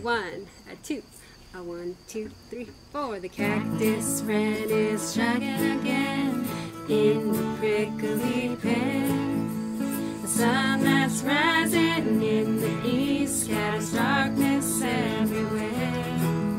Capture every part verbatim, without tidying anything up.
one, a two, a one, two, three, four. The cactus wren is chugging again in the prickly pear. The sun that's rising in the east scatters darkness everywhere.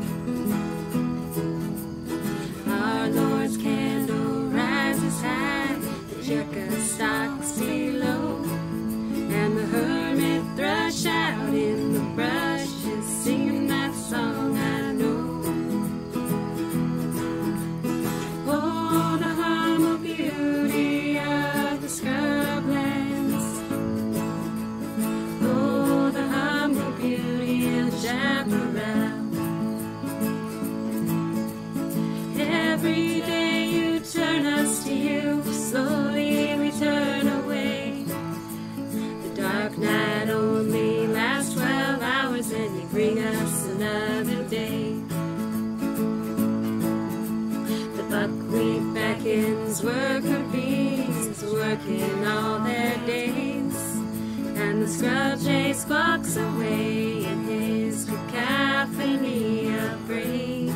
Our Lord's candle rises high, the yucca stalks below, and the hermit thrush out in the brush is singing that song I know. Oh, the humble beauty of the scrublands. Oh, the humble beauty of the chaparral. Every day you turn us to you, slowly we turn away. The dark night only lasts twelve hours and you bring us another day. The buckwheat beckons worker bees, working all their days, and the scrub jay squawks away in his cacophony of praise.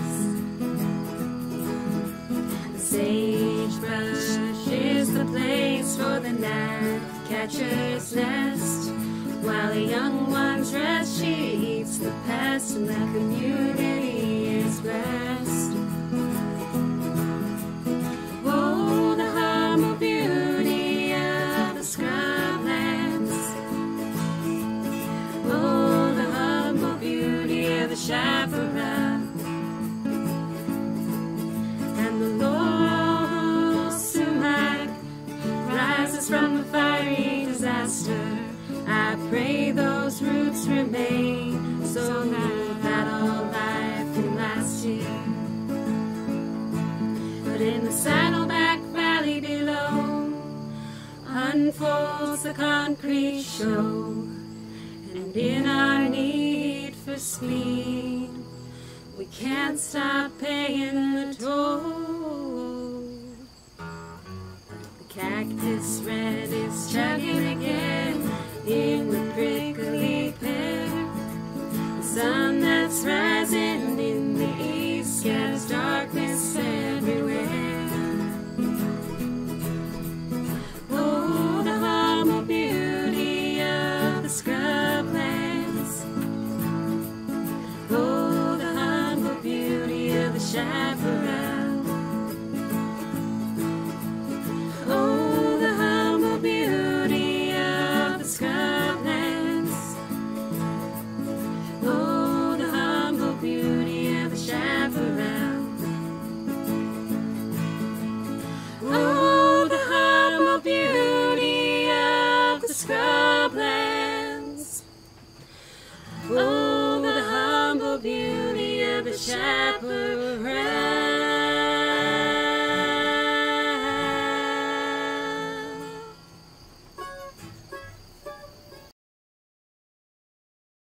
Sagebrush is the place for the gnatcatcher's nest. While the young ones rest, she eats the pests, and the community is blessed. Oh, the humble beauty of the scrublands. Oh, the humble beauty of the chaparral. And the Lord sumac rises from the fiery disaster. I pray those roots remain so that all life can last here. But in the Saddleback Valley below unfolds the concrete show, and in our need for speed we can't stop paying the toll. The cactus wren is chugging again in the prickly pear. The sun that's rising in the east scatters darkness everywhere. Oh, the humble beauty of the scrublands. Oh, the humble beauty of the chaparral. Oh, the humble beauty of the scrublands. Oh, the humble beauty of the chaparral. Oh, the humble beauty of the scrublands. Oh, the humble beauty of the chaparral.